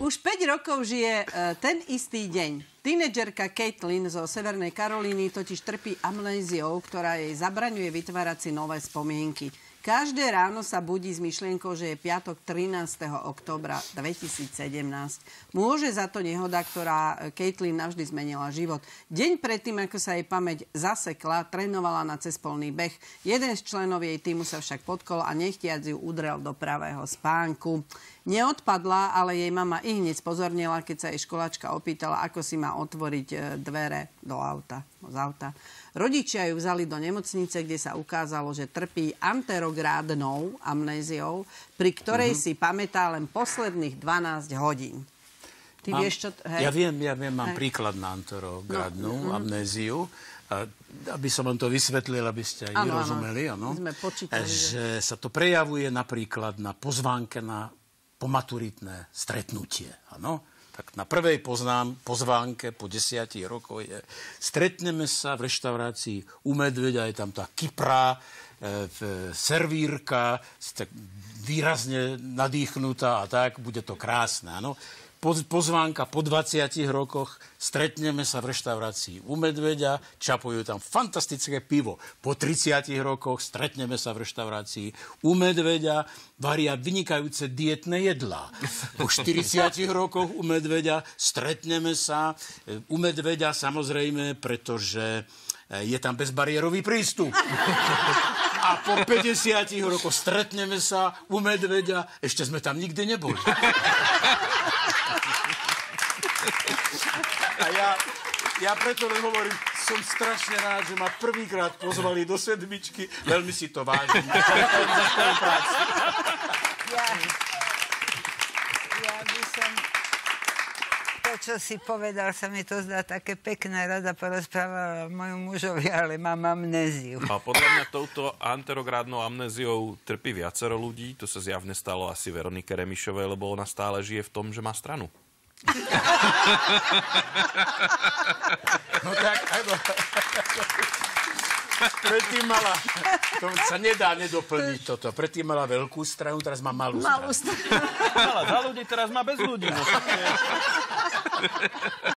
Už 5 rokov žije ten istý deň. Tínedžerka Caitlin zo Severnej Karolíny totiž trpí amnéziou, ktorá jej zabraňuje vytvárať si nové spomienky. Každé ráno sa budí s myšlienkou, že je piatok 13. októbra 2017. Môže za to nehoda, ktorá Caitlin navždy zmenila život. Deň predtým, ako sa jej pamäť zasekla, trénovala na cespolný beh. Jeden z členov jej týmu sa však potkol a nechtiac ju udrel do pravého spánku. Neodpadla, ale jej mama ihneď spozornila, keď sa jej školačka opýtala, ako si má otvoriť dvere z auta. Rodičia ju vzali do nemocnice, kde sa ukázalo, že trpí anterográdnou amnéziou, pri ktorej si pamätá len posledných 12 hodín. Ty vieš, čo... Hej? Ja viem, mám príklad na anterográdnu amnéziu. Aby som vám to vysvetlil, aby ste aj vyrozumeli. Sme počítali, že sa to prejavuje napríklad na pozvánke na pomaturitné stretnutie. Áno? Tak na prvej pozvánke po 10 rokoch je: stretneme sa v reštaurácii u Medveďa, je tam tá kyprá, servírka, tak výrazne nadýchnutá a tak, bude to krásne. Áno? Pozvánka po 20 rokoch, stretneme sa v reštaurácii u Medveďa, čapujú tam fantastické pivo. Po 30 rokoch stretneme sa v reštaurácii u Medveďa, varia vynikajúce dietné jedlá. Po 40 rokoch u Medveďa stretneme sa u Medveďa, samozrejme, pretože je tam bezbariérový prístup. A po 50 rokoch stretneme sa u Medveďa, ešte sme tam nikdy neboli. A ja preto len hovorím, som strašne rád, že ma prvýkrát pozvali do sedmičky. Veľmi si to vážim. Za spoluprácu. Ja by som... To, čo si povedal, sa mi to zdá také pekné. Rada porozprávala mojom mužovi, ale mám amnéziu. A podľa mňa touto anterográdnou amnéziou trpí viacero ľudí. To sa zjavne stalo asi Veronike Remišovej, lebo ona stále žije v tom, že má stranu. No tak, áno. Predtým mala, to sa nedá nedoplniť toto. Predtým mala veľkú stranu, teraz má malú stranu. Mala za ľudí, teraz má bez ľudí.